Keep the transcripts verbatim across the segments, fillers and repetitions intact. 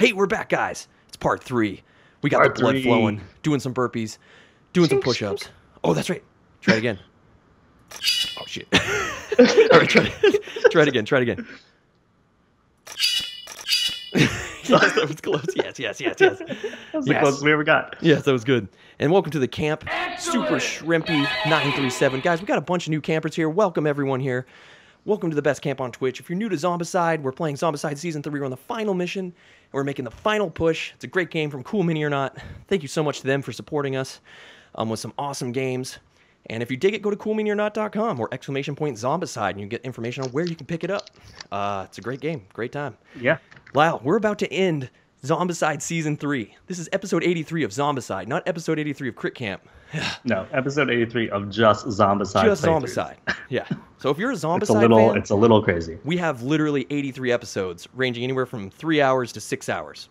Hey, we're back, guys. It's part three. We got Part the blood three. flowing, doing some burpees, doing some Shink, push-ups. Oh, that's right. Try it again. Oh, shit. All right, try it, try it again. Try it again. Yes, that was close. Yes, yes, yes, yes. That was the Yes. closest we ever got. Yes, that was good. And welcome to the camp, Super Shrimpy nine three seven. Guys, we got a bunch of new campers here. Welcome, everyone here. Welcome to the best camp on Twitch. If you're new to Zombicide, we're playing Zombicide Season three. We're on the final mission, and we're making the final push. It's a great game from Cool Mini or Not. Thank you so much to them for supporting us um, with some awesome games. And if you dig it, go to cool mini or not dot com or exclamation point Zombicide, and you get information on where you can pick it up. Uh, it's a great game. Great time. Yeah. Lyle, we're about to end Zombicide Season three. This is episode eighty-three of Zombicide, not episode eighty-three of Crit Camp. No, episode eighty-three of just Zombicide. Just playthroughs. Zombicide. Yeah. So if you're a Zombicide It's a little. fan, It's a little crazy. we have literally eighty-three episodes, ranging anywhere from three hours to six hours.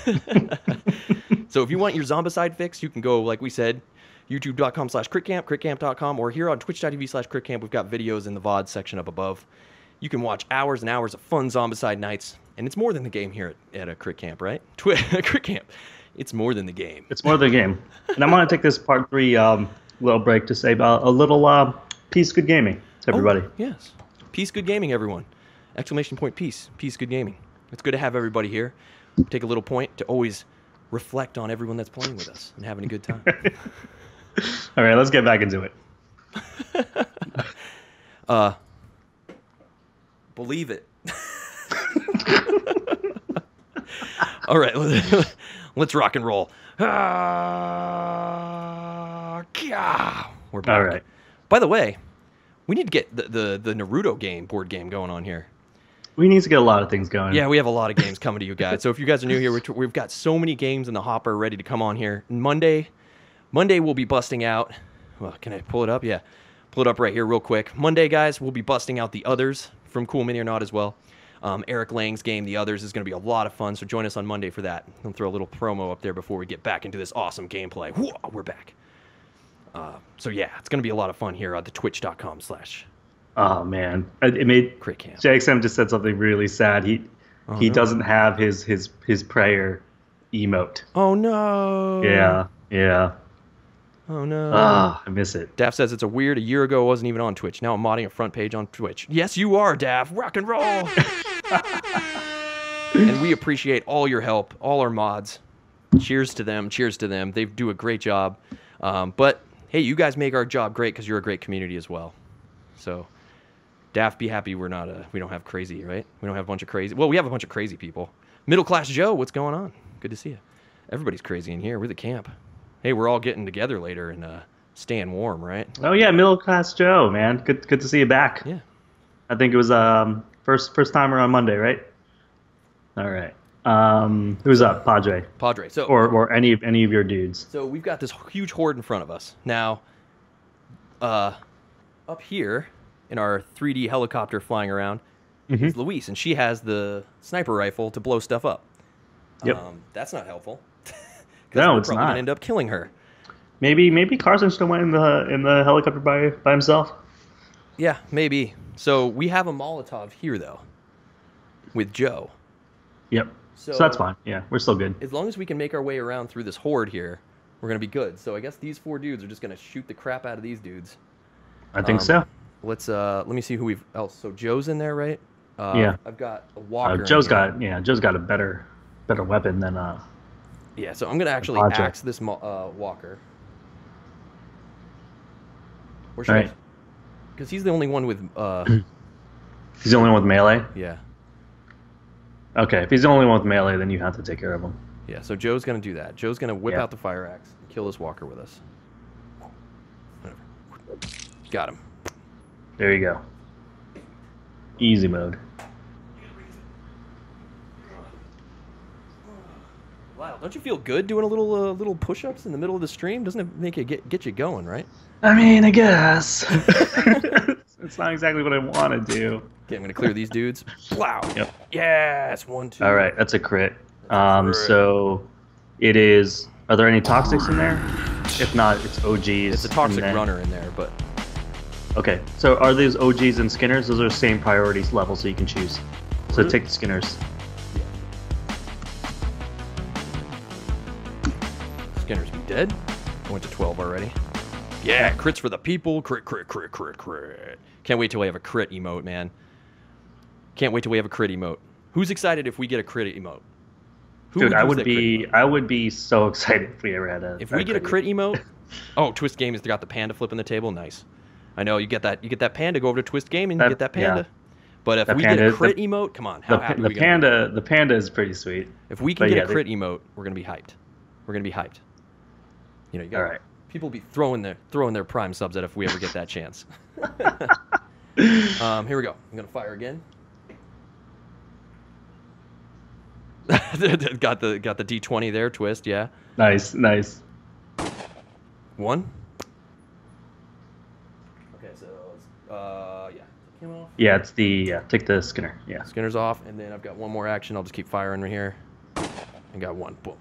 So if you want your Zombicide fix, you can go, like we said, youtube dot com slash critcamp, critcamp dot com, or here on twitch dot t v slash critcamp. We've got videos in the V O D section up above. You can watch hours and hours of fun Zombicide nights, and it's more than the game here at, at a Crit Camp, right? Twi Crit Camp. It's more than the game. It's more than a game. And I want to take this part three um, little break to say about a little uh, peace, good gaming to everybody. Oh, yes. Peace, good gaming, everyone. Exclamation point, peace. Peace, good gaming. It's good to have everybody here. Take a little point to always reflect on everyone that's playing with us and having a good time. All right, let's get back into it. uh, believe it. All right, let's rock and roll. Ah, yeah. We're back. All right. By the way, we need to get the, the, the Naruto game, board game going on here. We need to get a lot of things going. Yeah, we have a lot of games coming to you guys. So if you guys are new here, we're t we've got so many games in the hopper ready to come on here. Monday, Monday we'll be busting out. Well, can I pull it up? Yeah, pull it up right here real quick. Monday, guys, we'll be busting out The Others from Cool Mini or Not as well. Um, Eric Lang's game, The Others, is going to be a lot of fun. So join us on Monday for that. I'll throw a little promo up there before we get back into this awesome gameplay. Whoa, we're back. Uh, so yeah, it's going to be a lot of fun here on the twitch dot com slash. Oh man, it it made Crit Camp. J X M just said something really sad. He Oh, he no. doesn't have his his his prayer emote. Oh no. Yeah, yeah. Oh no. Ah, I miss it. Daff says it's a weird. A year ago, I wasn't even on Twitch. Now I'm modding a front page on Twitch. Yes, you are, Daff. Rock and roll. And we appreciate all your help, all our mods. Cheers to them. Cheers to them. They do a great job. Um, but hey, you guys make our job great because you're a great community as well. So, Daff, be happy we're not a. We don't have crazy, right? We don't have a bunch of crazy. Well, we have a bunch of crazy people. Middle class Joe, what's going on? Good to see you. Everybody's crazy in here. We're the camp. Hey, we're all getting together later and uh, staying warm, right? Oh yeah, middle class Joe, man. Good good to see you back. Yeah. I think it was um first first timer on Monday, right? All right. Um, who's up, Padre? Padre. So, Or or any of any of your dudes? so we've got this huge horde in front of us. Now, uh, up here in our three D helicopter flying around Mhm. is Luis, and she has the sniper rifle to blow stuff up. Yep. Um, that's not helpful. 'Cause No, we're it's probably not. Gonna end up killing her. Maybe maybe Carson should have went in the in the helicopter by by himself. Yeah, maybe. So we have a Molotov here, though, with Joe. Yep. So, So, that's fine. Yeah, we're still good. As long as we can make our way around through this horde here, we're gonna be good. So I guess these four dudes are just gonna shoot the crap out of these dudes. I think Um, so. Let's uh, let me see who we've else. So Joe's in there, right? Uh, Yeah. I've got a Uh, Walker. in Joe's here. got yeah, Joe's got a better better weapon than uh. Yeah, so I'm gonna actually Project. axe this mo- uh, Walker. Where should Alright. I? Because he's the only one with. Uh, He's the only one with melee. yeah, Okay, if he's the only one with melee, then you have to take care of him. yeah. So Joe's gonna do that. Joe's gonna whip Yeah. out the fire axe and kill this Walker with us. Whatever. Got him. There you go. Easy mode. Wow, don't you feel good doing a little uh, little push-ups in the middle of the stream? Doesn't it make it get get you going, right? I mean, I guess. It's not exactly what I want to do. Okay, I'm gonna clear these dudes. Wow. Yep. Yes, one, two. All right, that's a crit. a Um, crit. so it is. Are there any toxics in there? If not, it's O Gs. It's a toxic and then- runner in there, but Okay, so are these O Gs and Skinners? Those are the same priorities level, so you can choose. So Mhm. take the Skinners. Skinner's be dead. I went to twelve already. Yeah, crits for the people. Crit, crit, crit, crit, crit. Can't wait till we have a crit emote, man. Can't wait till we have a crit emote. Who's excited if we get a crit emote? Who Dude, would I use would that be crit emote? I would be so excited if we ever had a. If we get a crit emote, oh, Twist Game has got the panda flipping the table. Nice. I know you get that. You get that panda. Go over to Twist Game and you That- get that panda. yeah. But if The we panda get a is- crit the- emote, come on, how The, happy the are we gonna be? panda the panda is pretty sweet. If we can But get yeah, a they- crit emote, we're gonna be hyped. We're gonna be hyped. You know, you got All right. people be throwing their throwing their prime subs at if we ever get that chance. um, here we go. I'm gonna fire again. got the got the D twenty there. Twist, yeah. Nice, nice. One. Okay, so uh, yeah. Take him off. Yeah, it's the yeah. Take the Skinner. Yeah. Skinner's off, and then I've got one more action. I'll just keep firing right here. And got one. Boom.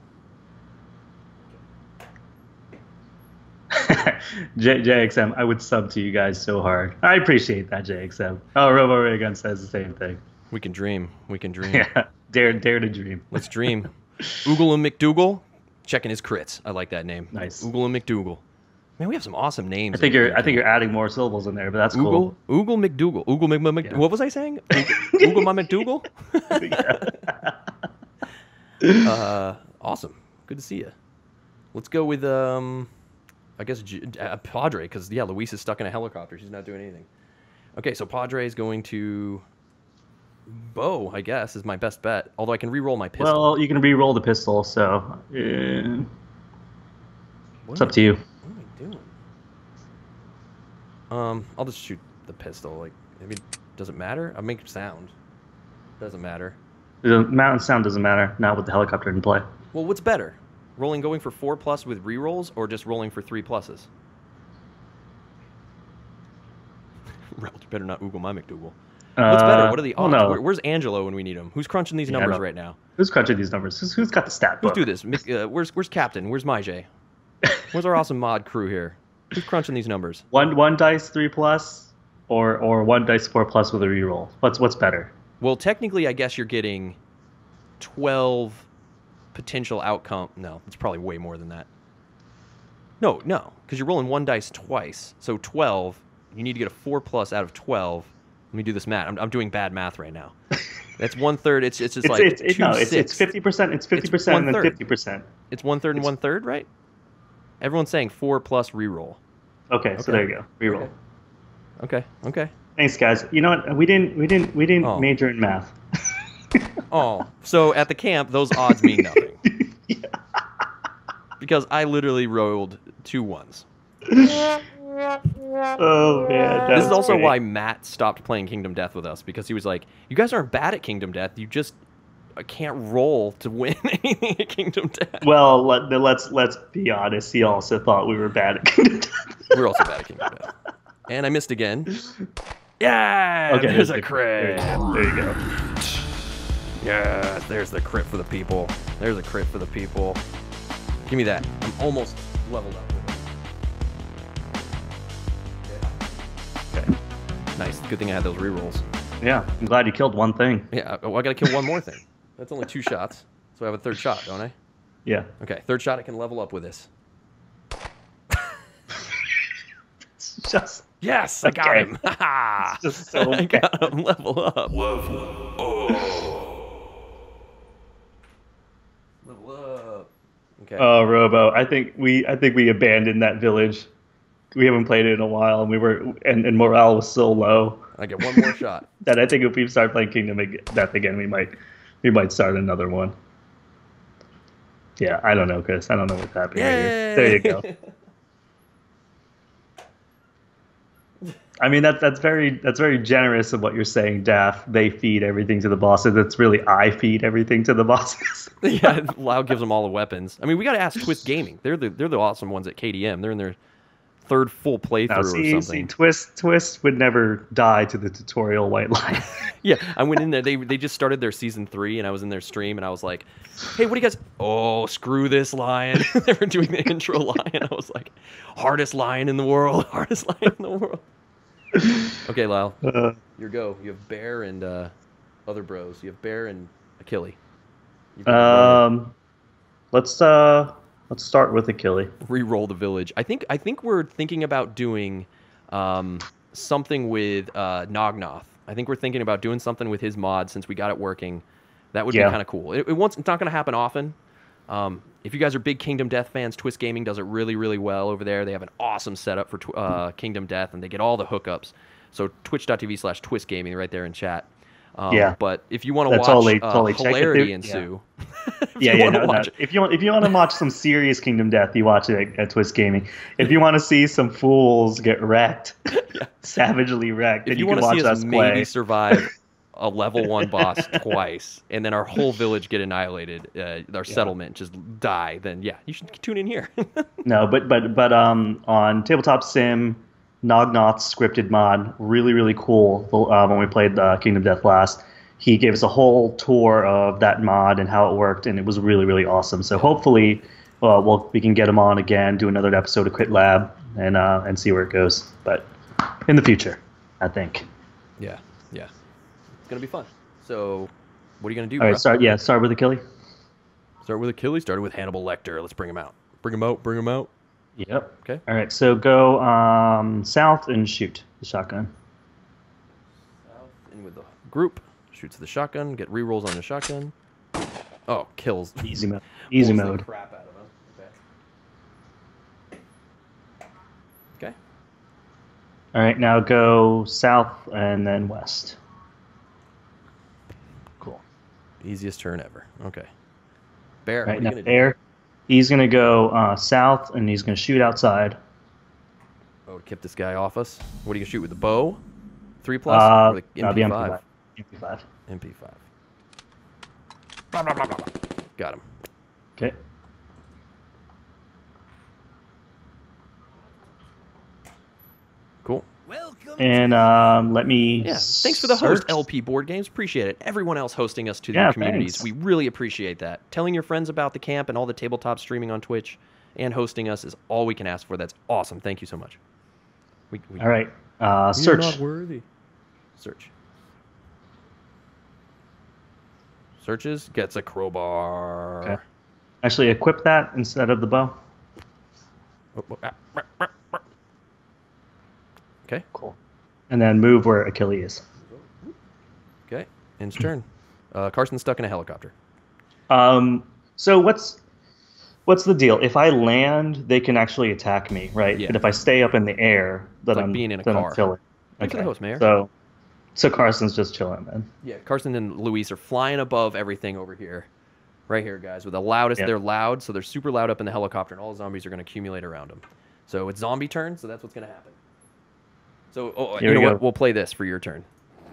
J- JXM, I would sub to you guys so hard. I appreciate that, J X M. Oh, Robo Raygun says the same thing. We can dream. We can dream. Yeah, dare, dare to dream. Let's dream. Oogle and McDougal, checking his crits. I like that name. Nice. Oogle and McDougal. Man, we have some awesome names. I think in you're, here. I think you're adding more syllables in there, but that's Oogle, cool. Oogle McDougal. Oogle Mc, Mc, Yeah. What was I saying? Oogle, Oogle my McDougal? uh, awesome. Good to see you. Let's go with, um, I guess, G- uh, Padre, because, yeah, Luis is stuck in a helicopter. She's not doing anything. Okay, so Padre is going to Bow, I guess, is my best bet. Although I can re-roll my pistol. Well, you can re-roll the pistol, so uh, What it's am up I- to you. What am I doing? Um, I'll just shoot the pistol. Like, I mean, does it matter? I make sound. Doesn't matter. The mountain sound doesn't matter now with the helicopter in play. Well, what's better? Rolling going for four plus with rerolls, or just rolling for three pluses? Rel, you better not oogle my McDougal. What's better? What are the Uh, oh, odds? no. Where, where's Angelo when we need him? Who's crunching these Yeah, I numbers don't- right now? Who's crunching these numbers? Who's, who's got the stat Let's book? do this. Mick- Uh, where's where's Captain? Where's Majay? Where's our awesome mod crew here? Who's crunching these numbers? One one dice three plus, or or one dice four plus with a reroll. What's what's better? Well, technically, I guess you're getting twelve potential outcome. No, it's probably way more than that. No, no, because you're rolling one dice twice. So twelve, you need to get a four plus out of twelve. Let me do this math. I'm, I'm doing bad math right now. That's one third. It's it's just It's like it's, it's two no, it's it's sixths. fifty percent. It's fifty percent and then one-third. fifty percent. It's one third and it's- one third, right? Everyone's saying four plus reroll. Okay, so Okay. there you go. Reroll. Okay. Okay. Okay. Thanks, guys. You know what? We didn't we didn't we didn't Oh. major in math. Oh, so at the camp, those odds mean nothing. Because I literally rolled two ones. Oh man, This is that's also great. why Matt stopped playing Kingdom Death with us, because he was like, "You guys aren't bad at Kingdom Death. You just uh, can't roll to win anything at Kingdom Death." Well, let, then let's let's be honest. He also thought we were bad at Kingdom Death. We're also bad at Kingdom Death. And I missed again. Yeah, Okay, there's a there crit. you go. There you go. Yeah, there's the crit for the people. There's a crit for the people. Give me that. I'm almost leveled up with it. Okay. Nice. Good thing I had those rerolls. Yeah, I'm glad you killed one thing. Yeah, oh, I gotta kill one more thing. That's only two shots, so I have a third shot, don't I? Yeah. Okay, third shot. I can level up with this. It's just Yes, I got Okay. him. Ha It's just so I got him. Level up. Level up. Okay. oh, Robo. I think we I think we abandoned that village. We haven't played it in a while, and we were and, and morale was so low I get one more shot. that I think if we start playing Kingdom Ag- Death again, we might we might start another one. Yeah, I don't know, Chris. I don't know what's happening right here. There you go. I mean that that's very that's very generous of what you're saying, Daff. They feed everything to the bosses. It's really I feed everything to the bosses. Yeah, Lau gives them all the weapons. I mean, we got to ask Twist Gaming. They're the they're the awesome ones at K D M. They're in their third full playthrough Now, see, or see, something. Twist Twist would never die to the tutorial white line. Yeah, I went in there. They they just started their season three, and I was in their stream, and I was like, "Hey, what do you guys? Oh, screw this lion!" They were doing the intro lion. I was like, "Hardest lion in the world, hardest lion in the world." Okay, Lyle, Uh, your go. You have Bear and uh, other bros. You have Bear and Achille. You can run um, let's uh Let's start with Achille. Re-roll the village. I think I think we're thinking about doing um, something with uh, Nognoth. I think we're thinking about doing something with his mod since we got it working. That would Yeah. be kind of cool. It, it won't, it's not going to happen often. Um, if you guys are big Kingdom Death fans, Twist Gaming does it really, really well over there. They have an awesome setup for tw- uh, Kingdom Death, and they get all the hookups. So twitch.tv slash Twist Gaming right there in chat. Um, Yeah. But if you want to That's watch totally- uh, totally check it hilarity there. Yeah. ensue, if Yeah, you yeah, wanna no, no. watch it- If you want, if you want to watch some serious Kingdom Death, you watch it at, at Twist Gaming. If you want to see some fools get wrecked, savagely wrecked, if then you, you, want can to watch see us us maybe play. survive a level one boss twice, and then our whole village get annihilated, uh, our settlement just die, then yeah, you should tune in here. No, but but but um on Tabletop Sim, Nognoth's scripted mod, really really cool. Uh, when we played uh, Kingdom Death last, he gave us a whole tour of that mod and how it worked, and it was really really awesome. So hopefully, uh, we'll we can get him on again, do another episode of Crit Lab, and uh, and see where it goes. But in the future, I think. yeah, yeah, it's gonna be fun. So, what are you gonna do? All right, bro? start yeah, start with Achille. Start with Achilles. Started with Hannibal Lecter. Let's bring him out. Bring him out. Bring him out. Yep. Okay. All right, so go um, south and shoot the shotgun. In with the group. Shoots the shotgun. Get rerolls on the shotgun. Oh, kills. Easy mode. Easy Pulls the mode. crap out of him. Okay. Okay. All right, now go south and then west. Cool. Easiest turn ever. Okay. Bear. All right, what are now you gonna do? there, he's gonna go uh, south and he's gonna shoot outside. Oh, to keep this guy off us. What are you gonna shoot with the bow? Three plus Uh, or the no, M the P five? M P five. M P five. Blah, blah, blah, blah, blah. Got him. Okay. Cool. And um, let me. Yeah. Thanks for the host, search. L P Board Games. Appreciate it. Everyone else hosting us to Yeah, their communities. thanks. We really appreciate that. Telling your friends about the camp and all the tabletop streaming on Twitch and hosting us is all we can ask for. That's awesome. Thank you so much. We, we, All right. Uh, We're search. not worthy. Search. Searches. Gets a crowbar. Okay. Actually, equip that instead of the bow. Oh, oh, ah, ah, ah, ah. Okay. Cool. And then move where Achille is. Okay. Ends turn. Uh, Carson's stuck in a helicopter. Um, so what's what's the deal? If I land, they can actually attack me, right? Yeah. But if I stay up in the air, then like I'm being in a then car. I'm chilling. Thanks for the host, Mayor. So, so Carson's just chilling, man. Yeah, Carson and Luis are flying above everything over here. Right here, guys. With the loudest, Yeah. they're loud, so they're super loud up in the helicopter, and all the zombies are going to accumulate around them. So it's zombie turn, so that's what's going to happen. So, oh, Here you know we what? go. We'll play this for your turn.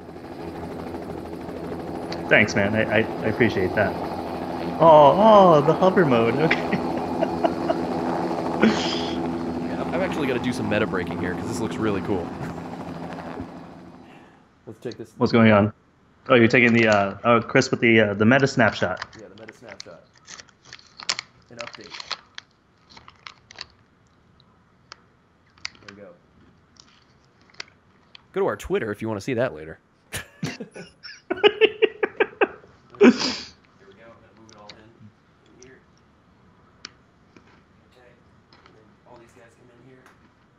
Thanks, man. I, I, I appreciate that. Oh, oh, the hover mode. Okay. Yeah, I've actually got to do some meta breaking here, because this looks really cool. Let's take this. What's going on? Oh, you're taking the uh, oh, Chris with the uh, the meta snapshot. Yeah, the meta snapshot. An update. There we go. Go to our Twitter if you want to see that later. Here we go. I'm gonna move it all in, in here. Okay. And then all these guys come in here.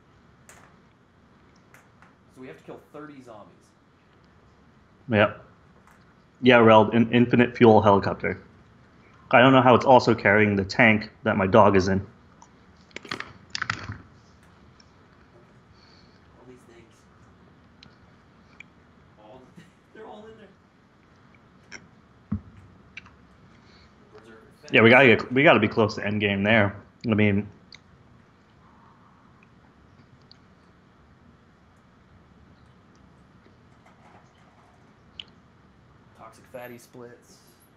So we have to kill thirty zombies. Yep. Yeah, Rel, in, infinite fuel helicopter. I don't know how it's also carrying the tank that my dog is in. All these things. All the, they're all in there. Berserker Yeah, we gotta get, we gotta be close to end game there. I mean, Toxic fatty splits.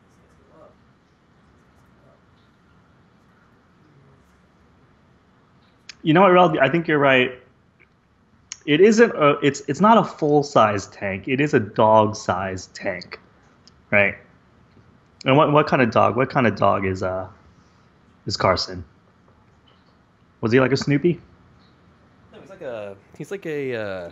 you know what, Rel? I think you're right. It isn't a, it's it's not a full size tank. It is a dog sized tank, right? And what what kind of dog? What kind of dog is uh is Carson? Was he like a Snoopy? No, he's like a. He's like a. Uh,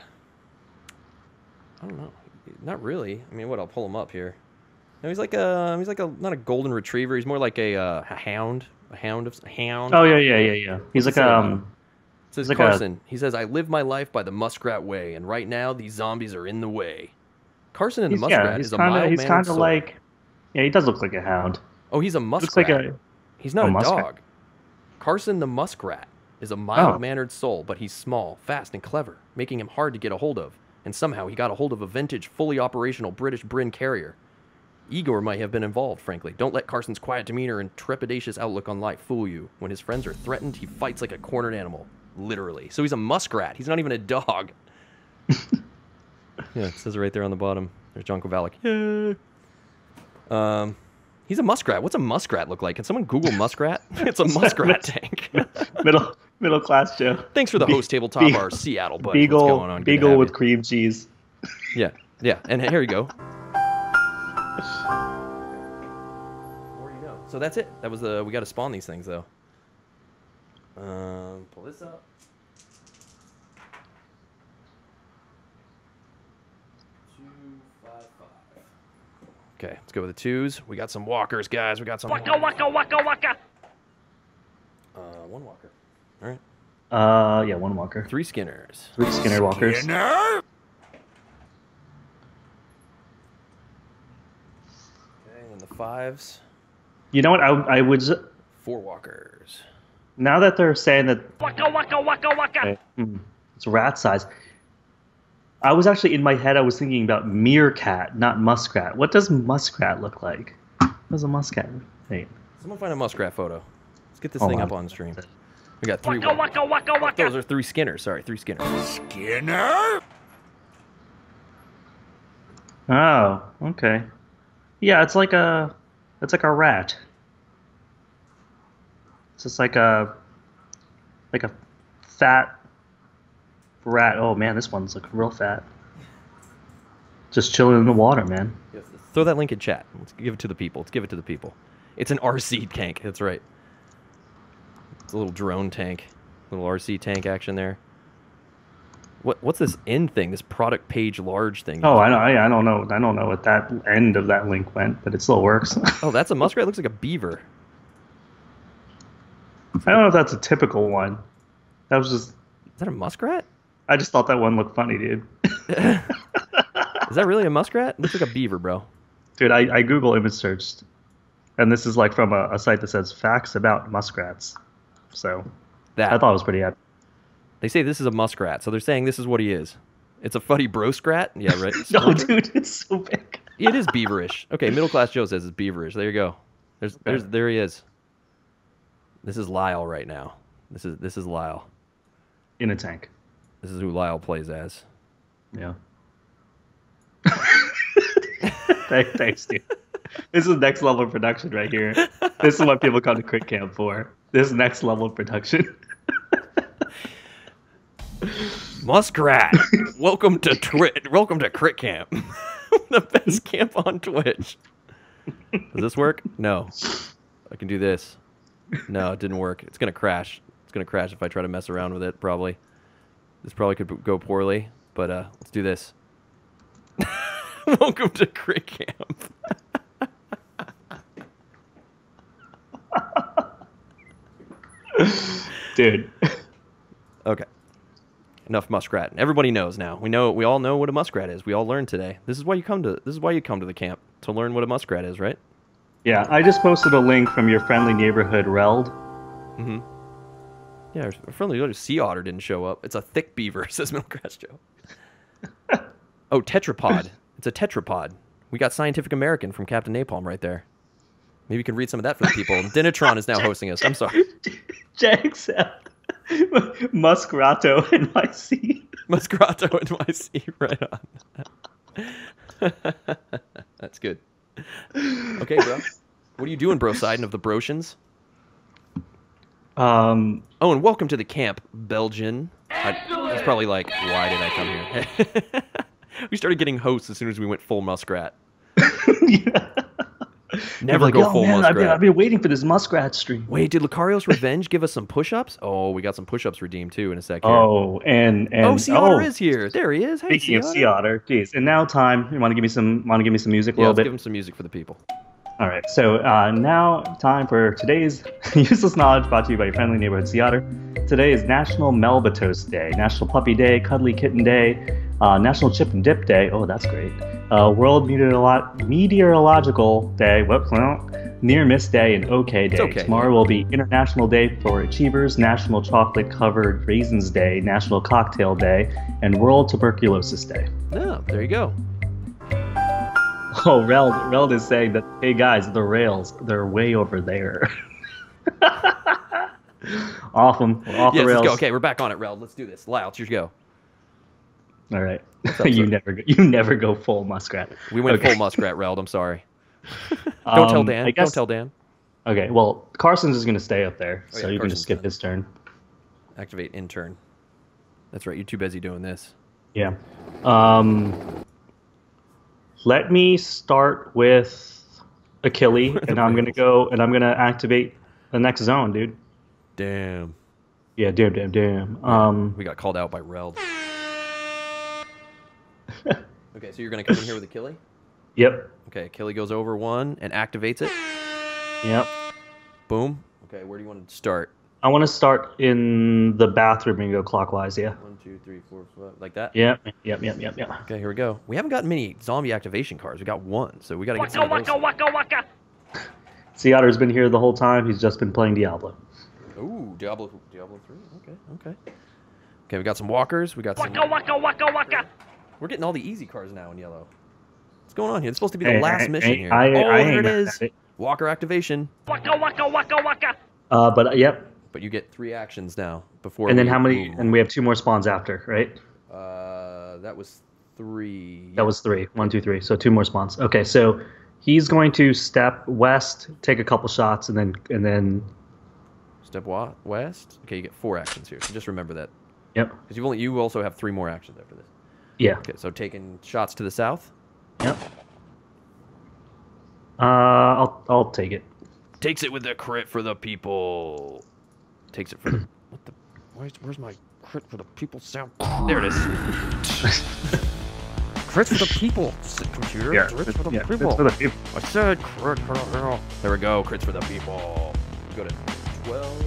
I don't know. Not really. I mean, what? I'll pull him up here. No, he's like a. He's like a not a golden retriever. He's more like a, uh, a hound. A hound of a hound. Oh yeah, yeah, yeah, yeah. He's like What's it say um. It says like a- Carson. He says, "I live my life by the muskrat way, and right now these zombies are in the way." Carson and the He's, muskrat yeah, he's is a kind of mild he's mannered kind of soul. like. Yeah, he does look like a hound. Oh, he's a Looks muskrat. like a. He's not a a, muskrat? dog. Carson the muskrat is a mild Oh. mannered soul, but he's small, fast, and clever, making him hard to get a hold of. And somehow he got a hold of a vintage, fully operational British Brin carrier. Igor might have been involved, frankly. Don't let Carson's quiet demeanor and trepidatious outlook on life fool you. When his friends are threatened, he fights like a cornered animal. Literally. So he's a muskrat. He's not even a dog. Yeah, it says it right there on the bottom. There's John Kovalik. Yeah. Um, he's a muskrat. What's a muskrat look like? Can someone Google muskrat? It's a muskrat tank. middle middle class Joe. Thanks for the Be- host tabletop, Beagle- our Seattle buddy. Beagle, What's going on? Good to beagle have with you. cream cheese. Yeah, yeah. And here you go. So that's it. That was the. We got to spawn these things though. Um, pull this up. Two, five, five. Okay, let's go with the twos. We got some walkers, guys. We got some. Waka waka waka waka. Uh, one walker. All right. Uh, yeah, one walker. Three Skinners. Three Skinner walkers. Skinner. Okay, and then the fives. You know what? I I would s- Four walkers. now that they're saying that Waka waka waka waka. hmm, it's rat size. I was actually in my head. I was thinking about meerkat, not muskrat. What does muskrat look like? What does a muskrat? Hey, Someone find a muskrat photo. Let's get this Hold thing on. up on stream. We got three. Waka walkers. waka waka Those waka. are three Skinners. Sorry, three Skinners. Skinner. oh, okay. Yeah, it's like a, it's like a rat. It's just like a, like a fat rat. Oh man, this one's like real fat. Just chilling in the water, man. Yes, throw that link in chat. Let's give it to the people. Let's give it to the people. It's an R C tank. That's right. It's a little drone tank. Little R C tank action there. What what's this end thing? This product page large thing? Oh, I know. I, I don't know. I don't know what that end of that link went, but it still works. Oh, that's a muskrat. It looks like a beaver. I don't know if that's a typical one. That was just. Is that a muskrat? I just thought that one looked funny, dude. Is that really a muskrat? It looks like a beaver, bro. Dude, I, I Google image searched, and this is like from a, a site that says facts about muskrats. So That I thought it was pretty happy. they say this is a muskrat, so they're saying this is what he is. It's a fuddy broscrat. Yeah, right. No, dude, it's so big. It is beaverish. Okay, middle class Joe says it's beaverish. There you go. There's, there's, there he is. This is Lyle right now. This is this is Lyle. In a tank. This is who Lyle plays as. Yeah. Thanks, thanks, dude. This is next level of production right here. This is what people come to Crit Camp for. This is next level of production. Muskrat, welcome to Twitch. Welcome to Crit Camp, the best camp on Twitch. Does this work? No. I can do this. No, it didn't work. It's gonna crash. It's gonna crash if I try to mess around with it. Probably. This probably could go poorly, but uh, let's do this. Welcome to Crit Camp. Dude. Okay. Enough muskrat. Everybody knows now. We know. We all know what a muskrat is. We all learned today. This is why you come to. This is why you come to the camp, to learn what a muskrat is, right? Yeah, I just posted a link from your friendly neighborhood, Reld. Mm-hmm. Yeah, our friendly little sea otter didn't show up. It's a thick beaver, says Middleclass Joe. Oh, tetrapod. It's a tetrapod. We got Scientific American from Captain Napalm right there. Maybe you can read some of that for the people. Dinatron is now hosting us. I'm sorry. Jax Muskrato N Y C. Muskrato N Y C, right on. That's good. Okay, bro. What are you doing, bro? Siding of the Brotians? Um, Oh, and welcome to the camp, Belgian. I, that's probably like, why did I come here? We started getting hosts as soon as we went full muskrat. yeah. Never like, go "Yo, full man, I've muskrat. been, I've been waiting for this muskrat stream. Wait, did Lucario's Revenge give us some push-ups? Oh, we got some push-ups redeemed too in a sec here. Oh, and and oh, Sea Otter is here. There he is. Hey, Speaking of Sea Sea Otter, geez. And now time. You want to give me some? Want to give me some music a Yeah, little let's bit? give him some music for the people. All right, so uh, now time for today's useless knowledge brought to you by your friendly neighborhood sea otter. Today is National Melba Toast Day, National Puppy Day, Cuddly Kitten Day, uh, National Chip and Dip Day. Oh, that's great. Uh, World Meteorolo- Meteorological Day. Whoops, well, Near Miss Day and OK Day. okay. Tomorrow will be International Day for Achievers, National Chocolate Covered Raisins Day, National Cocktail Day, and World Tuberculosis Day. No, there you go. Oh, Reld, Reld is saying that, hey guys, the rails, they're way over there. Awesome. We're off Yes, the rails. let's go. Okay, we're back on it, Rel. Let's do this. Louds, here you go. All right. up, you sir? never go, you never go full muskrat. We went Okay. full muskrat, Rel. I'm sorry. Don't tell Um, Dan. I guess- Don't tell Dan. Okay, well, Carson's is going to stay up there, Oh, so yeah, you can Carson's just skip done. his turn. Activate intern. That's right. You're too busy doing this. Yeah. Um, let me start with Achille, and I'm going to go, and I'm going to activate the next zone, dude. Damn. Yeah, damn, damn, damn. Um, We got called out by Rel. Okay, so you're going to come in here with Achille? yep, Okay, Achille goes over one and activates it. yep. Boom. Okay, where do you want to start? I want to start in the bathroom and go clockwise, yeah. One, two, three, four, five. Like that? Yep, yep, yep, yep, yep. Okay, here we go. We haven't gotten many zombie activation cards. We got one, so we got to get Waka some of waka those. waka waka. Sea Otter's been here the whole time. He's just been playing Diablo. Ooh, Diablo, Diablo three. Okay, okay. Okay, we got some walkers. We got some. Waka waka waka waka. We're getting all the easy cards now in yellow. What's going on here? It's supposed to be the Hey, last I- mission I- here. I- oh, I there ain't it mad is. at it. Walker activation. Waka waka waka waka. Uh, but uh, yep. But you get three actions now before. And then we how many? move. And we have two more spawns after, right? Uh, that was three. That was three. One, two, three. So two more spawns. Okay, so he's going to step west, take a couple shots, and then and then. Step wa- west. Okay, you get four actions here. So just remember that, Yep. because you only you also have three more actions after this. Yeah. Okay, so taking shots to the south. Yep. Uh, I'll I'll take it. Takes it with the crit for the people. Takes it for the what the? Where's where's my crit for the people sound? There it is. Crit for the people, s- computer. Yeah. Crit for the Yeah, people. it's for the people. I said crit for the people. There we go. Crits for the people. Go to twelve.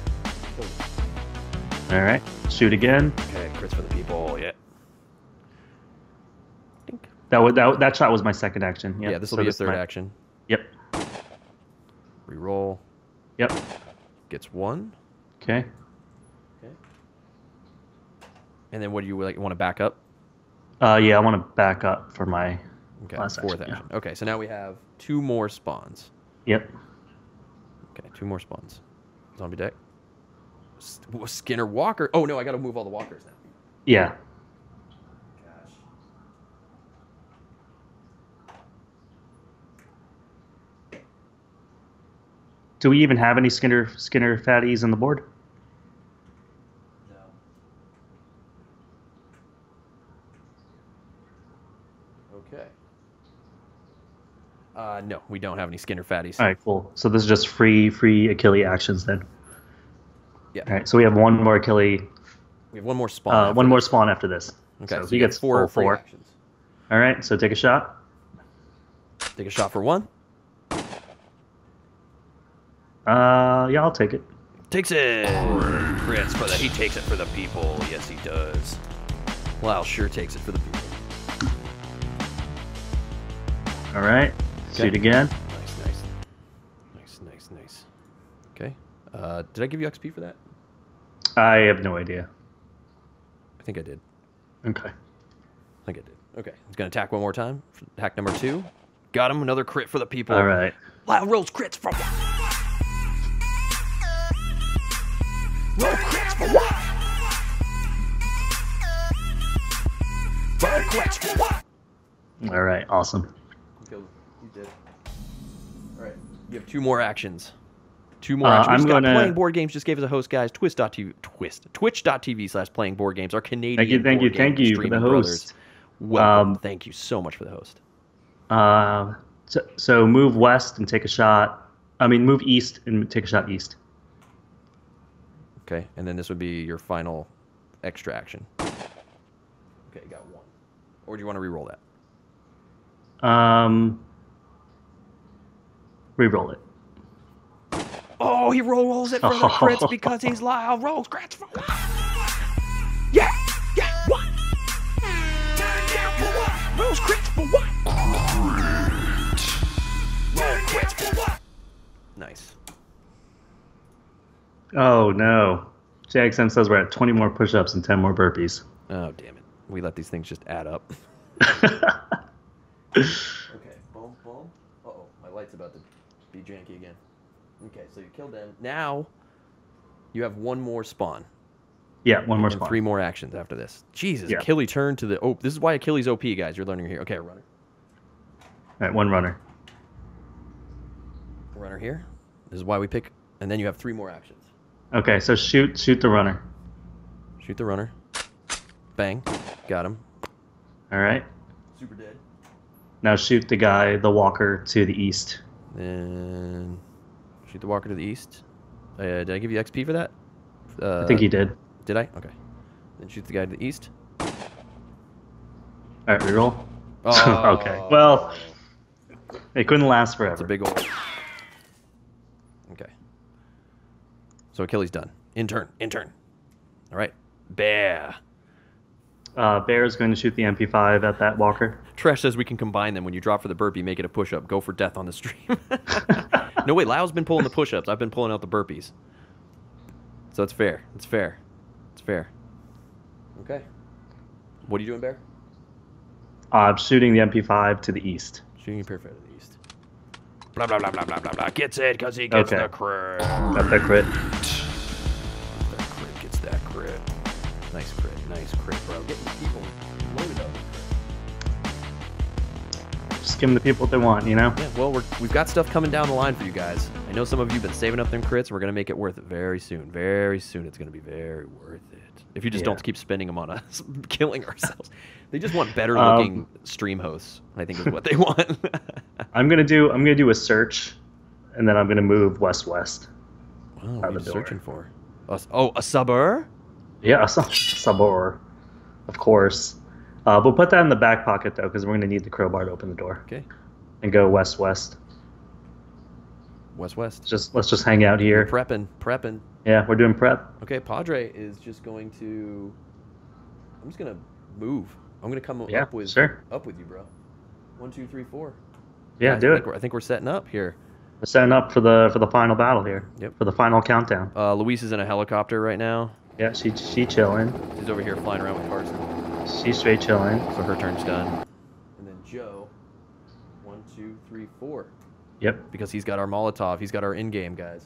All right. Shoot again. Okay, crits for the people. Yeah. Dink. That would that that shot was my second action. Yep. Yeah, this will So be a is third my- action. Yep. Reroll. Yep. Gets one. Okay. Okay. And then what do you like? Want to back up? Uh, yeah, I want to back up for my. Okay, Last fourth action, action. Okay, so now we have two more spawns. Yep. Okay, two more spawns. Zombie deck. S- w- Skinner Walker. Oh no, I got to move all the walkers now. Yeah. Gosh. Do we even have any Skinner Skinner fatties on the board? No. Okay. Uh, no, we don't have any Skinner fatties. All right, cool. So this is just free free Achille actions then. Yeah. All right. So we have one more Achille. We have one more spawn. Uh, after one more this. spawn after this. Okay, So, so he you get gets four full free four. actions. All right. So take a shot. Take a shot for one. Uh, yeah, I'll take it. Takes it. Crits for the. He takes it for the people. Yes, he does. Lyle sure takes it for the people. All right. Okay. Shoot again. Nice, nice, nice, nice, nice. Okay. Uh, did I give you X P for that? I have no idea. I think I did. Okay. I think I did. Okay. He's gonna attack one more time. Hack number two. Got him. Another crit for the people. All right. Lyle rolls crits for what? Roll crits for what? Roll crits for what? All right. Awesome. You killed. You did. All right. You have two more actions. Two more Uh, actions. We I'm just got gonna- Playing Board Games just gave us a host, guys. Twist dot T V. Twist. Twitch dot T V slash Playing Board Games. Our Canadian. Thank you. Thank you. board Thank game you for the streaming brothers. host. Welcome. Um, Thank you so much for the host. Uh, so, so move west and take a shot. I mean, move east and take a shot east. Okay. And then this would be your final extra action. Okay, you got one. Or do you want to re-roll that? Um, Re-roll it. Oh, he rolls it for the crits because he's loud. Rolls crits for what? Yeah, yeah, what? Turn down for what? Rolls crits for what? Roll crits for what? Nice. Oh no. J X M says we're at twenty more push-ups and ten more burpees. Oh, damn it. We let these things just add up. Okay, boom, boom. Uh-oh, my light's about to be janky again. Okay, so you killed them. Now, you have one more spawn. Yeah, one more and spawn. three more actions after this. Jesus, Yeah. Achilles turned to the... Oh, this is why Achilles O P, guys. You're learning here. Okay, runner. All right, one runner. Runner here. This is why we pick... And then you have three more actions. Okay, so shoot shoot the runner. Shoot the runner. Bang. Got him. All right. Super dead. Now shoot the guy, the walker, to the east. Then... Shoot the walker to the east. Uh, did I give you X P for that? Uh, I think he did. Did I? Okay. Then shoot the guy to the east. All right, reroll. Oh. Okay. Well, it couldn't last forever. It's a big old... Okay. So Achilles done. In turn. In turn. All right. Bear. Uh, Bear is going to shoot the M P five at that walker. Tresh says we can combine them. When you drop for the burpee, make it a push-up. Go for death on the stream. No, wait. Lau's been pulling the push-ups. I've been pulling out the burpees. So it's fair. It's fair. It's fair. Okay. What are you doing, Bear? Uh, I'm shooting the M P five to the east. Shooting your perfect to the east. Blah, blah, blah, blah, blah, blah, blah. Gets it because he gets Okay. the crit. Got that crit. That crit gets that crit. Nice crit. Nice crit, bro. Getting people loaded up. Just give them the people what they want, you know? Yeah, well, we're, we've got stuff coming down the line for you guys. I know some of you have been saving up them crits. We're going to make it worth it very soon. Very soon. It's going to be very worth it. If you just Yeah. don't keep spending them on us, killing ourselves. They just want better looking Um, stream hosts, I think is what they want. I'm gonna do. I'm gonna do a search, and then I'm gonna move west west. Wow, Out what are the you door. searching for? A, oh, a suburb? Yeah, a sub- subor, of course. Uh, we'll put that in the back pocket though, because we're gonna need the crowbar to open the door. Okay. And go west west. West west. Just let's just hang out here. Prepping, prepping. Yeah, we're doing prep. Okay, Padre is just going to. I'm just gonna move. I'm gonna come Yeah, up with sure. up with you, bro. One, two, three, four. Yeah, Guys, do I it. think, we're, I think we're setting up here. We're setting up for the for the final battle here. Yep. For the final countdown. Uh, Luis is in a helicopter right now. Yeah, she she chilling. She's over here flying around with Carson. She's straight chilling. So her turn's done. And then Joe. One, two, three, four. Yep. Because he's got our Molotov. He's got our in-game guys.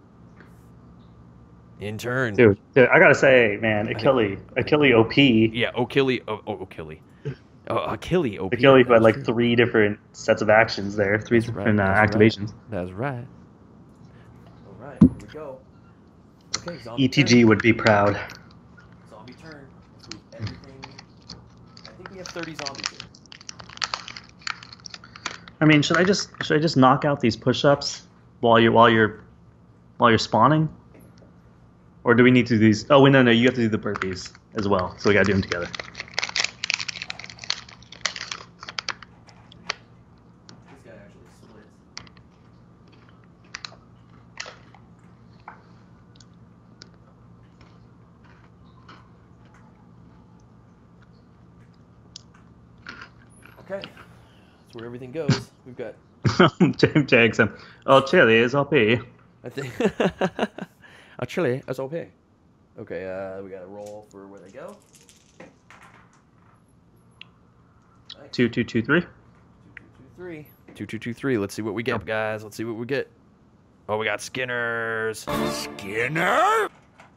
In turn. Dude, dude, I gotta say, man, Achilles, Achilles O P. Yeah, Achilles. Oh, oh Achilles. Oh, Achilles. O P. Achilles had like That's three different sets of actions there, three That's right, different uh, that's activations. Right. That's right. All right, here we go. Okay, zombie E T G turn. would be proud. Zombie turn. Let's move everything. I think we have thirty zombies here. I mean, should I just should I just knock out these push-ups while you while you're while you're spawning, or do we need to do these? Oh, wait, no, no, you have to do the burpees as well, so we gotta do them together. This guy actually splits. Okay, that's where everything goes. We've got, James Jackson. Oh, Chili is O P. I think, a chili as O P. Okay, uh, we got to roll for where they go. Nice. Two, two, two, three. Two, two, two, three. Two, two, two, three. Let's see what we get, guys. Let's see what we get. Oh, we got Skinners. Skinner.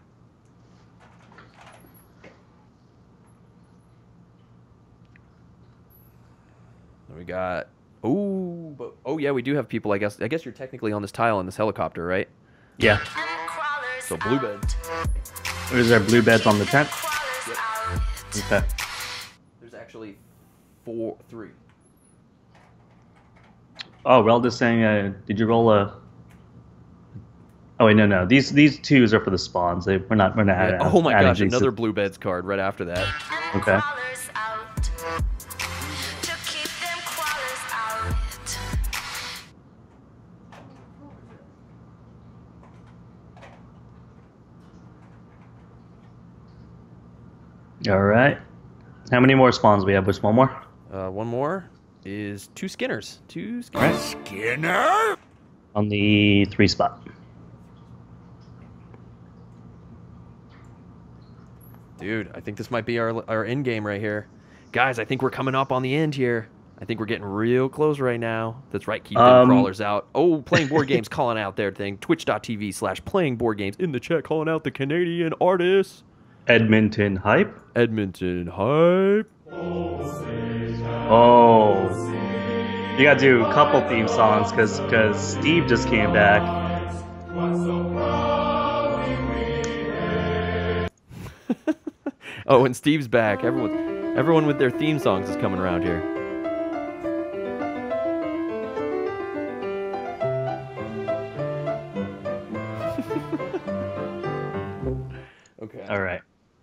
We got. Oh, but oh yeah, we do have people. I guess. I guess you're technically on this tile in this helicopter, right? Yeah. So blue bed. Is there blue beds on the tent? Yep. Okay. There's actually four, three. Oh, Relda's saying, uh, did you roll a? Oh wait, no, no. These these twos are for the spawns. They we're not we're not. Yeah. adding- Oh my adding gosh, these to- another blue beds card right after that. Okay. All right. How many more spawns we have? Just one more? Uh, one more is two Skinners. Two All Skinners. right. Skinner? On the three spot. Dude, I think this might be our our end game right here. Guys, I think we're coming up on the end here. I think we're getting real close right now. That's right, keep them Um, crawlers out. Oh, playing board games calling out their thing. Twitch.tv slash playing board games. In the chat calling out the Canadian artists. Edmonton Hype. Edmonton Hype. Oh. You gotta do a couple theme songs because because Steve just came back. Oh, and Steve's back. Everyone everyone with their theme songs is coming around here. Okay. All right.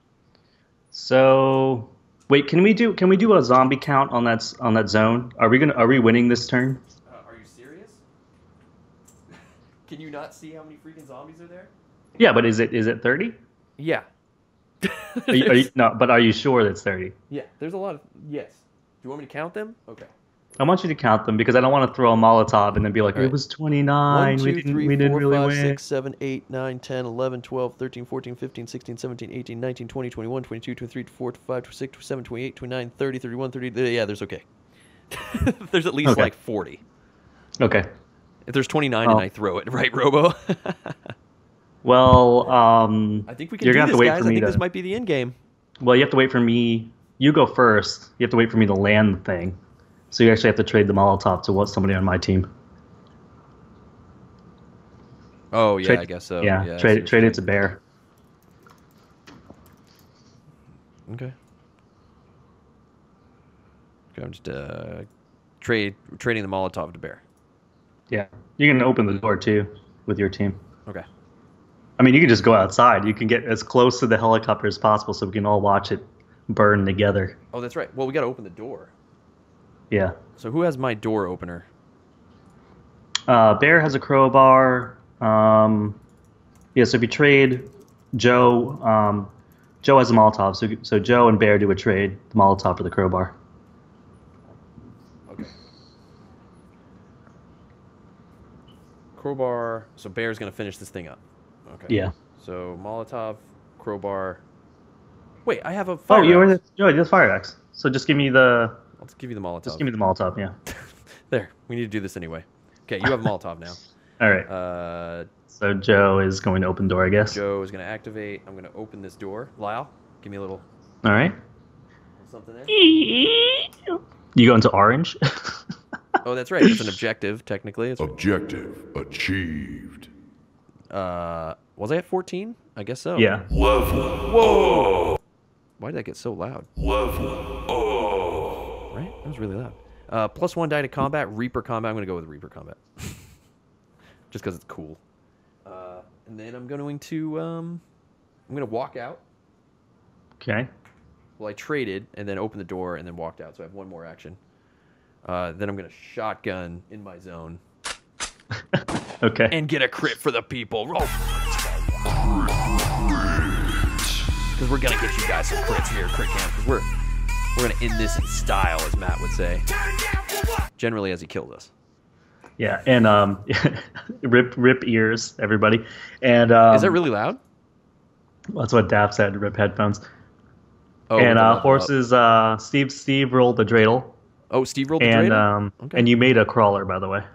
So wait, can we do can we do a zombie count on that s- on that zone? Are we gonna are we winning this turn? Uh, are you serious? Can you not see how many freaking zombies are there? Yeah, but is it is it thirty? Yeah. Are you, are you, no, but are you sure that's thirty? Yeah, there's a lot of... Yes. Do you want me to count them? Okay. I want you to count them because I don't want to throw a Molotov and then be like, All right. it was twenty-nine. one, we two, didn't, three, we didn't four, really five, win. six, seven, eight, nine, ten, eleven, twelve, thirteen, fourteen, fifteen, sixteen, seventeen, eighteen, nineteen, twenty, twenty-one, twenty-two, twenty-three, twenty-four, twenty-five, twenty-six, twenty-seven, twenty-eight, twenty-nine, thirty, thirty-one, thirty... Yeah, there's okay. There's at least Okay. like forty. Okay. If there's twenty-nine Oh. and I throw it, right, Robo? Well, um, I think we can you're do gonna have this, to wait guys. for I me think to. this might be the end game. Well, you have to wait for me. You go first. You have to wait for me to land the thing. So you actually have to trade the Molotov to what somebody on my team. Oh, yeah, Trade- I guess so. yeah, I see trade what trade you're it to Bear. saying. Okay. Okay, I'm just uh, trade trading the Molotov to Bear. Yeah, you can open the door too with your team. Okay. I mean, you can just go outside. You can get as close to the helicopter as possible, so we can all watch it burn together. Oh, that's right. Well, we got to open the door. Yeah. So who has my door opener? Uh, Bear has a crowbar. Um, yeah, so if you trade Joe, um, Joe has a Molotov. So so Joe and Bear do a trade, the Molotov for the crowbar. Okay. Crowbar. So Bear's going to finish this thing up. Okay. Yeah. So Molotov, crowbar. Wait, I have a Oh, fire you already axe. you already did fire axe. So just give me the I'll just give you the Molotov. just give me the Molotov. Yeah. There. We need to do this anyway. Okay, you have Molotov now. All right. Uh, So Joe is going to open door, I guess. Joe is going to activate. I'm going to open this door. Lyle, give me a little All right. something there. You go into orange. Oh, that's right. It's an objective, technically. It's, Objective achieved. uh, was I at fourteen? I guess so. Yeah. Level. Why did that get so loud? Level. Right? That was really loud. Uh, plus one die to combat. Reaper combat. I'm going to go with Reaper combat. Just because it's cool. Uh, and then I'm going to, um, I'm going to walk out. Okay. Well, I traded and then opened the door and then walked out. So I have one more action. Uh, then I'm going to shotgun in my zone Okay. and get a crit for the people. Roll. Because we're going to get you guys some crits here, crit camp. Because we're, we're going to end this in style, as Matt would say. Generally, as he killed us. Yeah, and um, rip rip ears, everybody. And um, Is that really loud? That's what Dap said. Rip headphones. Oh, and with the uh, level up. horses. Uh, Steve Steve rolled the dreidel, Oh, Steve rolled the and dreidel? um, Okay. and you made a crawler, by the way.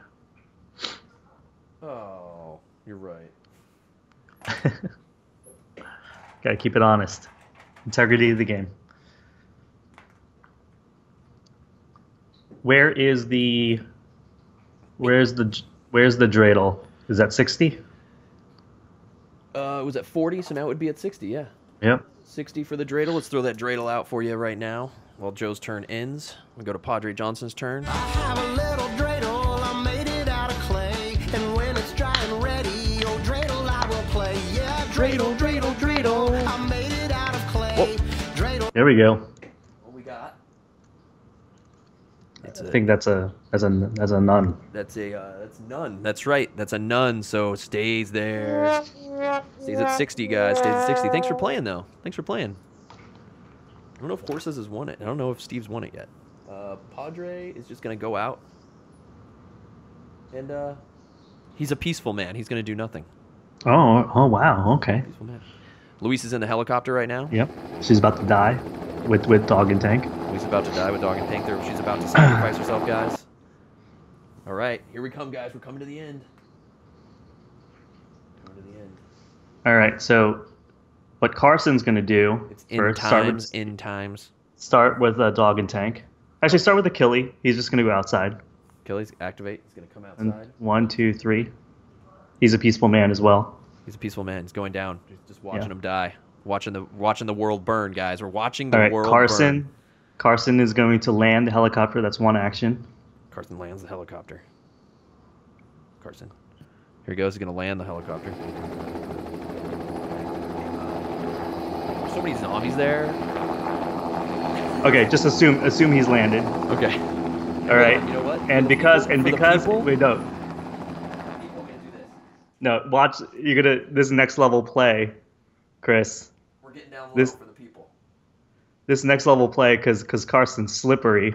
Oh, you're right. Gotta keep it honest. Integrity of the game. Where is the? Where's the? Where's the dreidel? Is that sixty? Uh, it was at forty, so now it would be at sixty, yeah. Yep. sixty for the dreidel. Let's throw that dreidel out for you right now while Joe's turn ends. We go to Padre Johnson's turn. I have a little dreidel, I made it out of clay. And when it's dry and ready, oh dreidel I will play. Yeah, dreidel, dreidel, dreidel. I made it out of clay. Dreidel. There we go. What we got? That's I a, think that's a as a as a nun. that's a uh, that's none. That's right. That's a none. So it stays there. Stays at sixty, guys. Stays at sixty. Thanks for playing, though. Thanks for playing. don't know if Horses has won it. I don't know if Steve's won it yet. Uh, Padre is just going to go out. And uh, he's a peaceful man. He's going to do nothing. Oh, oh wow, okay. Peaceful man. Luis is in the helicopter right now. Yep. She's about to die with, with Dog and Tank. Luis is about to die with Dog and Tank. There, she's about to sacrifice herself, guys. All right, here we come, guys. We're coming to the end. Coming to the end. All right, so what Carson's going to do It's in first, start times, with, in times. start with uh, Dog and Tank. Actually, start with Achille. He's just going to go outside. Achilles, activate. He's going to come And outside. one, two, three. He's a peaceful man as well. He's a peaceful man. He's going down. Just- Just watching Yeah. him die. Watching the watching the world burn, guys. We're watching the All right, world Carson. burn. Carson is going to land the helicopter. That's one action. Carson lands the helicopter. Carson. Here he goes. He's going to land the helicopter. There's so many zombies there. Okay, just assume assume he's landed. Okay. All right. You know what? And For the because people- and for the because people- wait no People can do this. no watch you're gonna this next level play, Chris. We're getting down low This- for the people. This next level play because because Carson's slippery.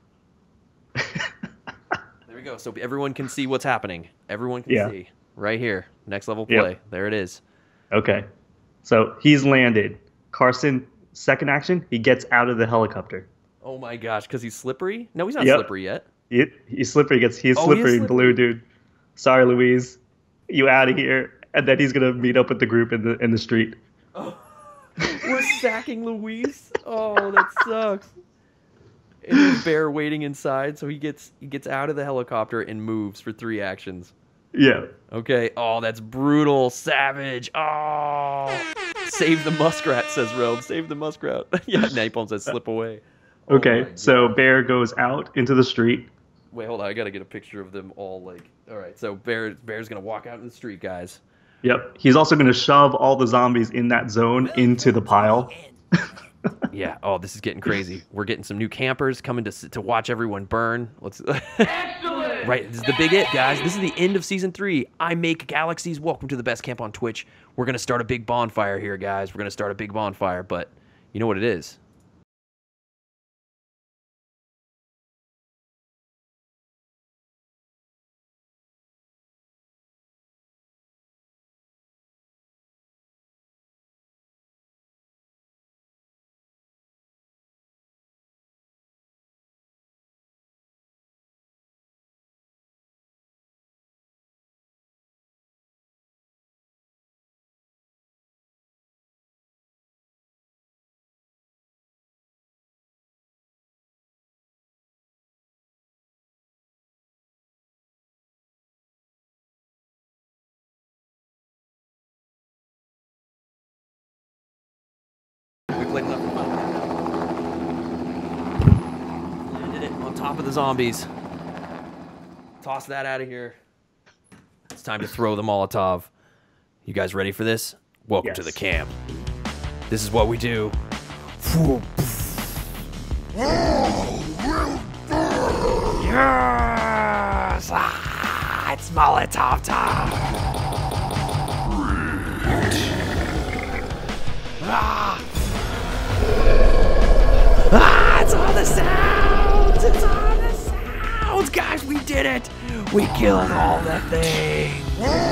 There we go. So everyone can see what's happening. Everyone can Yeah. see. Right here. Next level Yep. play. There it is. Okay, so he's landed. Carson, second action, he gets out of the helicopter. Oh my gosh, because he's slippery? No, he's not Yep. slippery yet. He, he's slippery. Gets he's Oh, he is slippery, slippery. blue dude. Sorry, Louise. You out of here. And then he's gonna meet up with the group in the in the street. We're sacking Luis. Oh, that sucks. And there's Bear waiting inside, so he gets he gets out of the helicopter and moves for three actions. Yeah. Okay. Oh, that's brutal, savage. Oh, save the muskrat, says Realm. Save the muskrat. Yeah, Napalm says slip away. Oh Okay. my So God. Bear goes out into the street. Wait, hold on. I gotta get a picture of them all. Like, all right. So Bear Bear's gonna walk out in the street, guys. Yep. He's also gonna shove all the zombies in that zone into the pile. Yeah. Oh, this is getting crazy. We're getting some new campers coming to s- to watch everyone burn. Let's. Right. This is the big it, guys. This is the end of season three. I make galaxies. Welcome to the best camp on Twitch. We're gonna start a big bonfire here, guys. We're gonna start a big bonfire, but you know what it is? We played enough fun. Landed it on top of the zombies. Toss that out of here. It's time to throw the Molotov. You guys ready for this? Welcome to Yes. the camp. This is what we do. Yes! Ah, it's Molotov time. Ah! Ah, it's all the sounds! It's all the sounds! Guys, we did it! We killed all the things!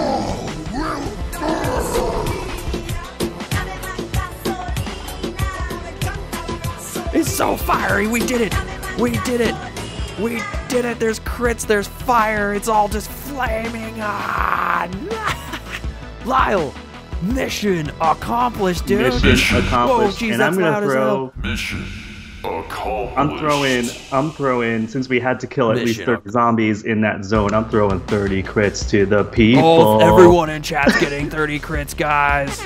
It's so fiery! We did it! We did it! We did it! There's crits, there's fire, it's all just flaming on! Lyle! Mission accomplished, dude! Mission accomplished. Whoa, geez, and I'm that's gonna loud as throw. hell. Mission accomplished. I'm throwing. I'm throwing. Since we had to kill at least Mission thirty zombies in that zone, I'm throwing thirty crits to the people. Oh, everyone in chat's getting thirty crits, guys.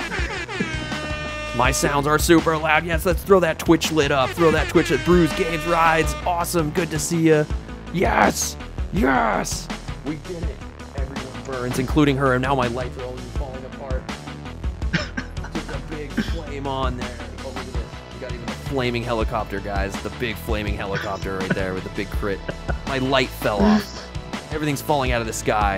My sounds are super loud. Yes, let's throw that Twitch lit up. Throw that Twitch at Brews Games Rides. Awesome. Good to see you. Yes. Yes. We did it. Everyone burns, including her. And now my lights are all falling apart. Just a big flame on there. Oh, look at this. We got even a flaming helicopter, guys. The big flaming helicopter right there with the big crit. My light fell off. Everything's falling out of the sky.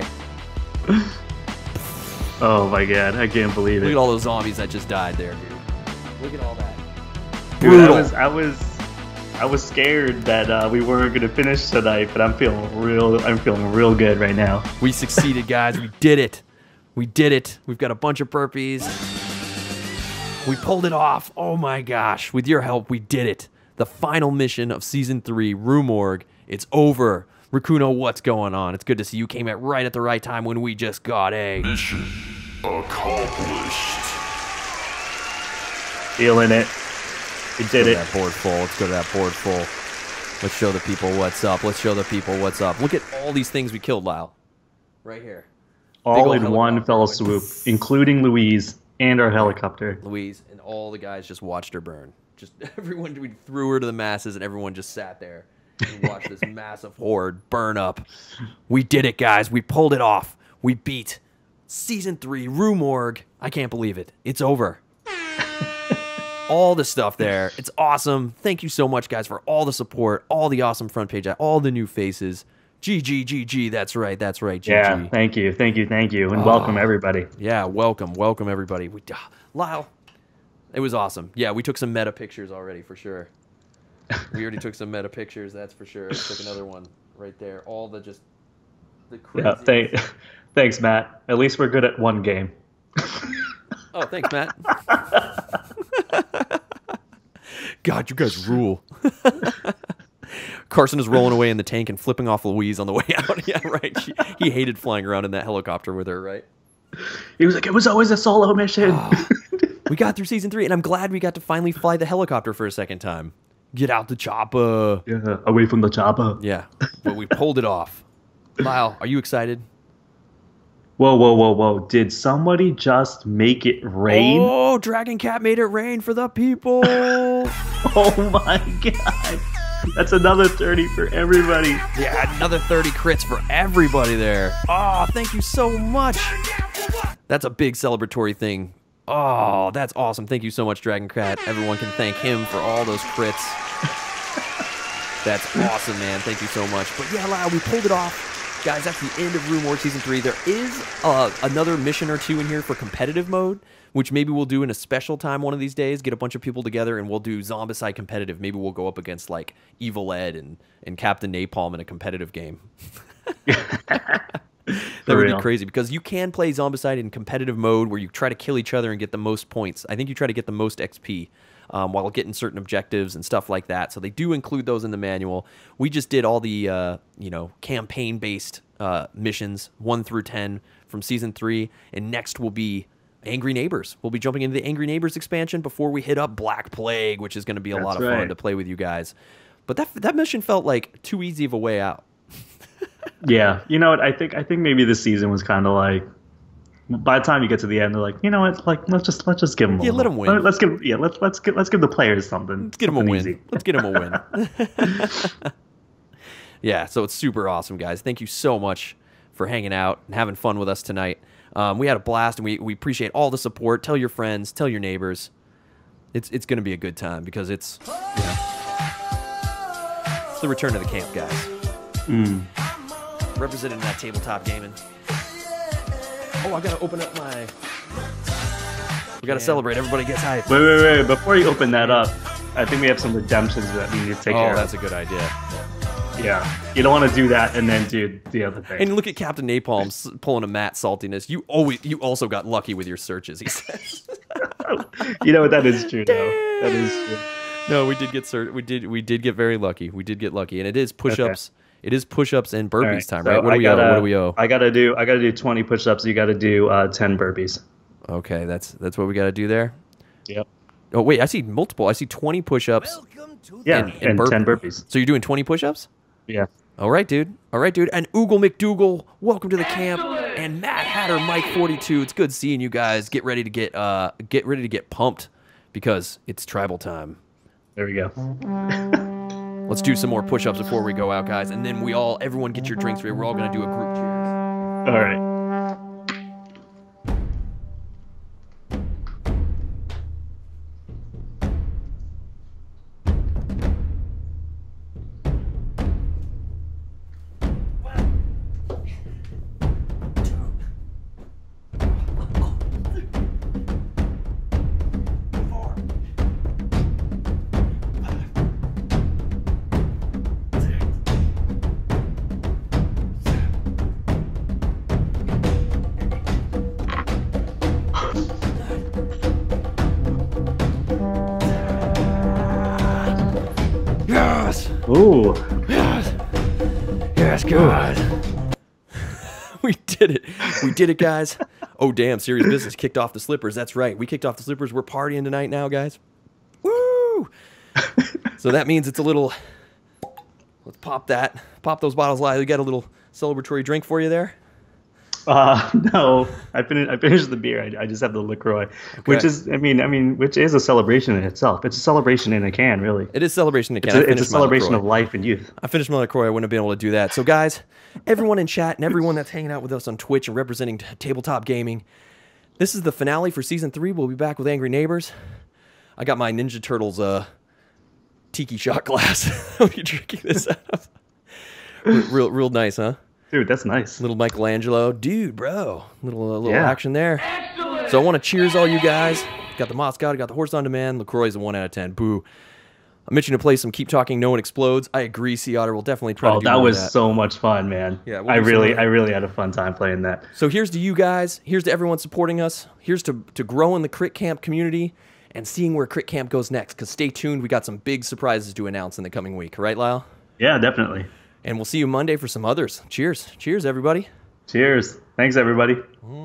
Oh my god, I can't believe Look it. at all those zombies that just died there, dude. Look at all that. Brutal. I was, I was, I was scared that uh, we weren't gonna finish tonight, but I'm feeling real. I'm feeling real good right now. We succeeded, guys. We did it. We did it. We've got a bunch of burpees. We pulled it off. Oh my gosh. With your help, we did it. The final mission of Season three, Room Org. It's over. Rakuno, what's going on? It's good to see you. Came at right at the right time when we just got a... Mission accomplished. Feeling it. We did Let's go it. to that board full. Let's go to that board full. Let's show the people what's up. Let's show the people what's up. Look at all these things we killed, Lyle. Right here. All old in one helicopter. fell swoop, including Louise and our helicopter. Louise and all the guys just watched her burn. Just everyone, we threw her to the masses, and everyone just sat there and watched this massive horde burn up. We did it, guys. We pulled it off. We beat Season three, Room Org. I can't believe it. It's over. All the stuff there. It's awesome. Thank you so much, guys, for all the support, all the awesome front page, all the new faces. G G, G G, that's right, that's right, G G. Yeah, thank you, thank you, thank you, and Oh. welcome everybody. Yeah, welcome, welcome everybody. We, ah, Lyle, it was awesome. Yeah, we took some meta pictures already for sure. We already took some meta pictures, that's for sure. Took another one right there. All the just the crazy. Yeah, thank, thanks, Matt. At least we're good at one game. Oh, thanks, Matt. God, you guys rule. Carson is rolling away in the tank and flipping off Louise on the way out. Yeah, right. She, he hated flying around in that helicopter with her, right? He was like, it was always a solo mission. Oh, we got through Season three, and I'm glad we got to finally fly the helicopter for a second time. Get out the chopper. Yeah, away from the chopper. Yeah, but we pulled it off. Lyle, are you excited? Whoa, whoa, whoa, whoa. Did somebody just make it rain? Oh, Dragon Cat made it rain for the people. Oh my god. That's another thirty for everybody. Yeah, another thirty crits for everybody there. Oh, thank you so much. That's a big celebratory thing. Oh, that's awesome. Thank you so much, Dragon Cat. Everyone can thank him for all those crits. That's awesome, man. Thank you so much. But yeah, Lyle, we pulled it off. Guys, that's the end of Room Org Season three. There is uh, another mission or two in here for competitive mode, which maybe we'll do in a special time one of these days. Get a bunch of people together, and we'll do Zombicide competitive. Maybe we'll go up against, like, Evil Ed and, and Captain Napalm in a competitive game. That would real. be crazy, because you can play Zombicide in competitive mode where you try to kill each other and get the most points. I think you try to get the most X P. Um, while getting certain objectives and stuff like that. So they do include those in the manual. We just did all the, uh, you know, campaign-based uh, missions, one through ten from Season three, and next will be Angry Neighbors. We'll be jumping into the Angry Neighbors expansion before we hit up Black Plague, which is going to be a That's lot of right. fun to play with you guys. But that that mission felt like too easy of a way out. Yeah, you know what? I think I think maybe this season was kind of like, by the time you get to the end, they're like, you know what? Like, let's just let's just give them. Yeah, a let 'em win. Let, let's give yeah, let's let's give let's give the players something. Let's get him a something win. easy. Let's get him a win. Yeah, so it's super awesome, guys. Thank you so much for hanging out and having fun with us tonight. Um, we had a blast, and we, we appreciate all the support. Tell your friends, tell your neighbors. It's it's going to be a good time, because it's, you know, it's the return to the camp, guys. Mm. Representing that tabletop gaming. Oh, I got to open up my... We got to celebrate. Everybody gets hyped. Wait, wait, wait! Before you open that up, I think we have some redemptions that we need to take Oh, care that's of. a good idea. Yeah, you don't want to do that and then do the other thing. And look at Captain Napalm s- pulling a Matt saltiness. You always, you also got lucky with your searches, he says. You know what? That is true, though. That is true. No, we did get cert- we did we did get very lucky. We did get lucky, and it is push-ups. It is push-ups and burpees All right, time, so right? What do I we gotta, owe? What do we owe? I gotta do. I gotta do twenty push-ups. You gotta do uh, ten burpees. Okay, that's that's what we got to do there. Yep. Oh wait, I see multiple. I see twenty push-ups. Yeah, And- and, and burp- ten burpees. So you're doing twenty push-ups? Yeah. All right, dude. All right, dude. And Oogle McDougal, welcome to the camp. And Matt Hatter, Mike forty-two. It's good seeing you guys. Get ready to get uh get ready to get pumped, because it's tribal time. There we go. Let's do some more push-ups before we go out, guys. And then we all, everyone get your drinks ready. We're all going to do a group cheers. All right. Ooh. Yes, God. We did it. We did it, guys. Oh, damn. Serious business kicked off the slippers. That's right. We kicked off the slippers. We're partying tonight now, guys. Woo! So that means it's a little... Let's pop that. Pop those bottles live. We got a little celebratory drink for you there. Uh, no, I finished. I finished the beer. I, I just have the LaCroix, which is, I mean, I mean, which is a celebration in itself. It's a celebration in a can, really. It is celebration in a can. It's I a, it's a finished my celebration LaCroix. of life and youth. I finished my LaCroix. I wouldn't have been able to do that. So, guys, everyone in chat and everyone that's hanging out with us on Twitch and representing t- Tabletop Gaming, this is the finale for Season three. We'll be back with Angry Neighbors. I got my Ninja Turtles uh, tiki shot glass. I'll be drinking this out of. Real, real, real nice, huh? Dude, that's nice. Little Michelangelo. Dude, bro. Little uh, little Yeah. action there. Excellent. So I want to cheers all you guys. Got the Moscato, got the Horse on Demand. LaCroix's a one out of ten. Boo. I'm itching to play some Keep Talking, No One Explodes. I agree, Sea Otter. We'll definitely try Oh, to do that more of was that. so much fun, man. Yeah, we'll I do some really, of that. I really had a fun time playing that. So here's to you guys. Here's to everyone supporting us. Here's to, to growing the Crit Camp community and seeing where Crit Camp goes next. Because stay tuned. We got some big surprises to announce in the coming week. Right, Lyle? Yeah, definitely. And we'll see you Monday for some others. Cheers. Cheers, everybody. Cheers. Thanks, everybody.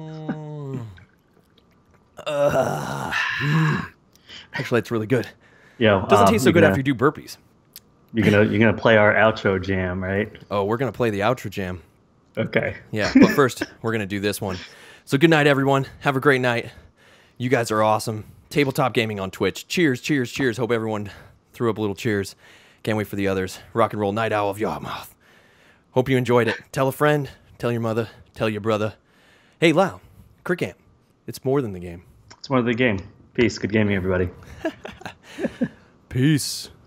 Actually, it's really good. Yo, Doesn't um, taste so you're good gonna, after you do burpees. You're gonna, you're gonna play our outro jam, right? Oh, we're going to play the outro jam. Okay. Yeah, but first, we're going to do this one. So good night, everyone. Have a great night. You guys are awesome. Tabletop Gaming on Twitch. Cheers, cheers, cheers. Hope everyone threw up a little cheers. Can't wait for the others. Rock and roll Night Owl of Yarmouth. Hope you enjoyed it. Tell a friend. Tell your mother. Tell your brother. Hey, Lau. Crit Camp. It's more than the game. It's more of the game. Peace. Good gaming, everybody. Peace.